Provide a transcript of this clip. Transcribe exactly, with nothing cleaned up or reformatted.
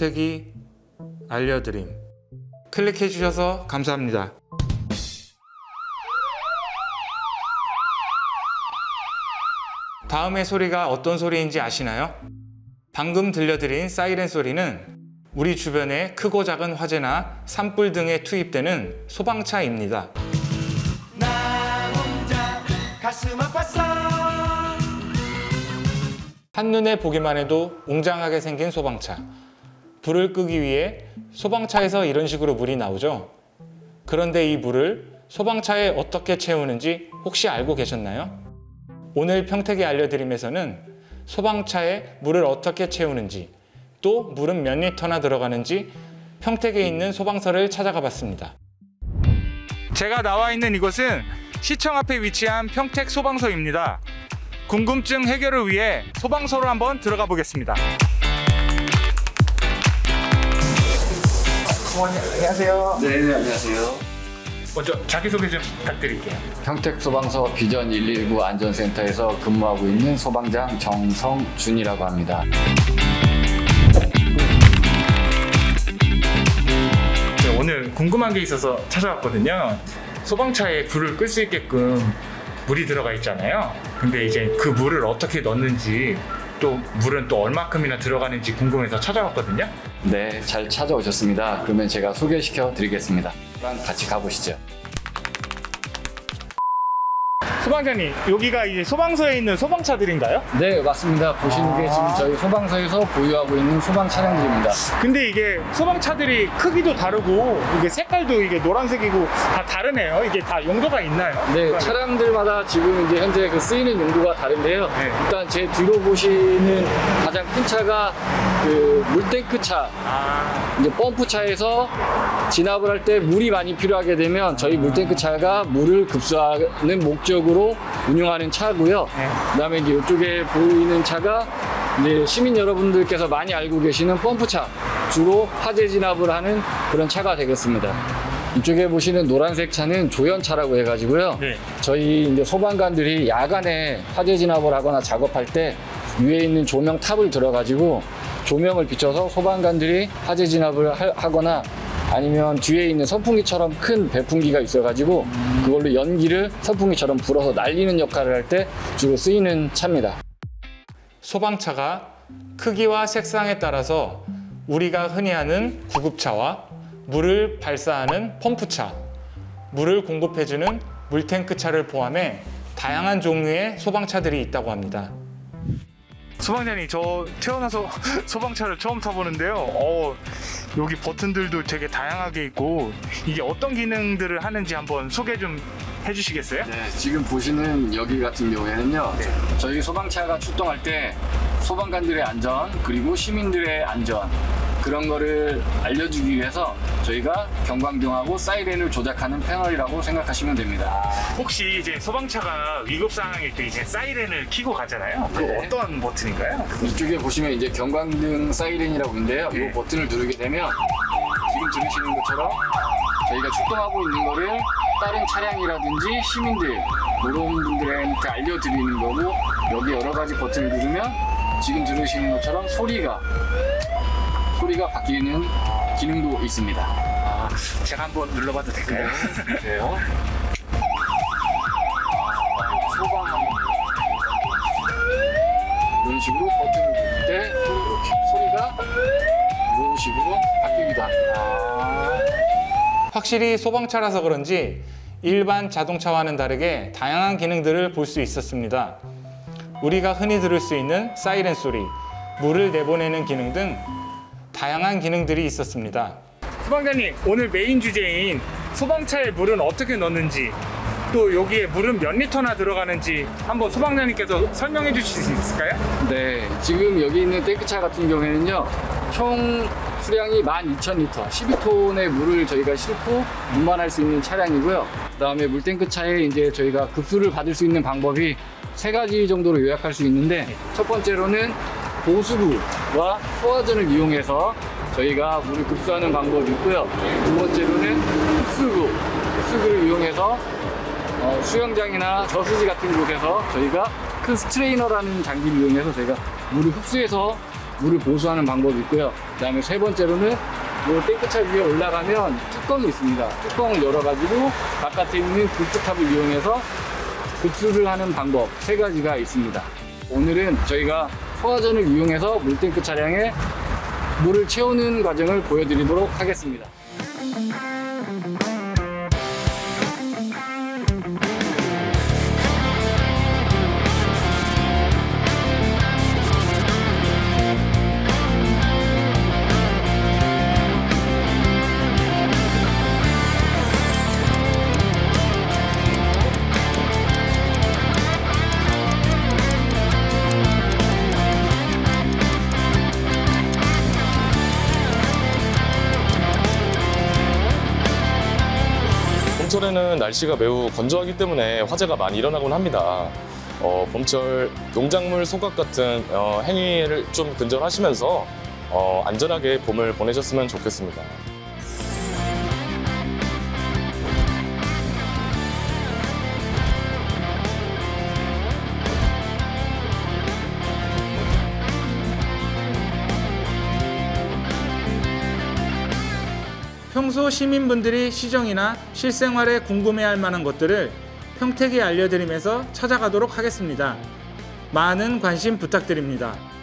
평택이 알려드림. 클릭해 주셔서 감사합니다. 다음의 소리가 어떤 소리인지 아시나요? 방금 들려드린 사이렌 소리는 우리 주변의 크고 작은 화재나 산불 등에 투입되는 소방차입니다. 나 혼자 가슴 아팠어. 한눈에 보기만 해도 웅장하게 생긴 소방차. 불을 끄기 위해 소방차에서 이런 식으로 물이 나오죠. 그런데 이 물을 소방차에 어떻게 채우는지 혹시 알고 계셨나요? 오늘 평택이 알려드림에서는 소방차에 물을 어떻게 채우는지, 또 물은 몇 리터나 들어가는지 평택에 있는 소방서를 찾아가 봤습니다. 제가 나와 있는 이곳은 시청 앞에 위치한 평택 소방서입니다. 궁금증 해결을 위해 소방서로 한번 들어가 보겠습니다. 어머니, 안녕하세요. 네, 안녕하세요. 먼저 자기소개 좀 부탁드릴게요. 평택 소방서 비전 일일구 안전센터에서 근무하고 있는 소방장 정성준이라고 합니다. 네, 오늘 궁금한 게 있어서 찾아왔거든요. 소방차에 불을 끌 수 있게끔 물이 들어가 있잖아요. 근데 이제 그 물을 어떻게 넣는지, 또 물은 또 얼마큼이나 들어가는지 궁금해서 찾아왔거든요. 네, 잘 찾아오셨습니다. 그러면 제가 소개시켜 드리겠습니다. 같이 가보시죠. 소방장님, 여기가 이제 소방서에 있는 소방차들인가요? 네, 맞습니다. 보시는 아... 게 지금 저희 소방서에서 보유하고 있는 소방 차량들입니다. 근데 이게 소방차들이 크기도 다르고 이게 색깔도 이게 노란색이고 다 다르네요. 이게 다 용도가 있나요? 네, 그러니까... 차량들마다 지금 이제 현재 그 쓰이는 용도가 다른데요. 네. 일단 제 뒤로 보시는 가장 큰 차가 그 물탱크 차, 아... 이제 펌프 차에서 진압을 할 때 물이 많이 필요하게 되면 저희 물탱크 차가 물을 급수하는 목적으로 운영하는 차고요. 네. 그다음에 이제 이쪽에 보이는 차가 이제 시민 여러분들께서 많이 알고 계시는 펌프차, 주로 화재 진압을 하는 그런 차가 되겠습니다. 이쪽에 보시는 노란색 차는 조연차라고 해가지고요. 네. 저희 이제 소방관들이 야간에 화재 진압을 하거나 작업할 때 위에 있는 조명 탑을 들어가지고 조명을 비춰서 소방관들이 화재 진압을 하, 하거나 아니면 뒤에 있는 선풍기처럼 큰 배풍기가 있어가지고 그걸로 연기를 선풍기처럼 불어서 날리는 역할을 할 때 주로 쓰이는 차입니다. 소방차가 크기와 색상에 따라서 우리가 흔히 아는 구급차와 물을 발사하는 펌프차, 물을 공급해주는 물탱크차를 포함해 다양한 종류의 소방차들이 있다고 합니다. 소방장님, 저 태어나서 소방차를 처음 타보는데요. 어, 여기 버튼들도 되게 다양하게 있고 이게 어떤 기능들을 하는지 한번 소개 좀 해주시겠어요? 네, 지금 보시는 여기 같은 경우에는요. 네. 저희 소방차가 출동할 때 소방관들의 안전 그리고 시민들의 안전 그런 거를 알려주기 위해서 저희가 경광등하고 사이렌을 조작하는 패널이라고 생각하시면 됩니다. 혹시 이제 소방차가 위급 상황일 때 이제 사이렌을 켜고 가잖아요. 네. 그 어떤 버튼인가요? 이쪽에 보시면 이제 경광등 사이렌이라고 있는데요. 네. 이 버튼을 누르게 되면 지금 들으시는 것처럼 저희가 출동하고 있는 거를 다른 차량이라든지 시민들 이런 분들한테 알려드리는 거고, 여기 여러 가지 버튼을 누르면 지금 들으시는 것처럼 소리가 소리가 바뀌는 기능도 있습니다. 아, 제가 한번 눌러봐도 될까요? 네. 소방하는 이런 식으로 버튼을 누를 때 이렇게 소리가 이런 식으로 바뀌기도 합니다. 아... 확실히 소방차라서 그런지 일반 자동차와는 다르게 다양한 기능들을 볼 수 있었습니다. 우리가 흔히 들을 수 있는 사이렌 소리, 물을 내보내는 기능 등 다양한 기능들이 있었습니다. 소방장님, 오늘 메인 주제인 소방차에 물은 어떻게 넣는지, 또 여기에 물은 몇 리터나 들어가는지 한번 소방장님께서 설명해 주실 수 있을까요? 네, 지금 여기 있는 탱크차 같은 경우에는요, 총 수량이 만 이천 리터, 십이 톤의 물을 저희가 싣고 운반할 수 있는 차량이고요. 그 다음에 물탱크차에 이제 저희가 급수를 받을 수 있는 방법이 세 가지 정도로 요약할 수 있는데, 첫 번째로는 보수구와 소화전을 이용해서 저희가 물을 급수하는 방법이 있고요. 두 번째로는 흡수구, 흡수구를 이용해서 어, 수영장이나 저수지 같은 곳에서 저희가 큰 스트레이너라는 장비를 이용해서 저희가 물을 흡수해서 물을 보수하는 방법이 있고요. 그 다음에 세 번째로는 이 탱크차 위에 올라가면 뚜껑이 있습니다. 뚜껑을 열어가지고 바깥에 있는 급수탑을 이용해서 급수를 하는 방법 세 가지가 있습니다. 오늘은 저희가 소화전을 이용해서 물탱크 차량에 물을 채우는 과정을 보여드리도록 하겠습니다. 봄철에는 날씨가 매우 건조하기 때문에 화재가 많이 일어나곤 합니다. 어, 봄철 농작물 소각 같은 어, 행위를 좀 근절하시면서 어, 안전하게 봄을 보내셨으면 좋겠습니다. 평소 시민분들이 시정이나 실생활에 궁금해할 만한 것들을 평택에 알려드리면서 찾아가도록 하겠습니다. 많은 관심 부탁드립니다.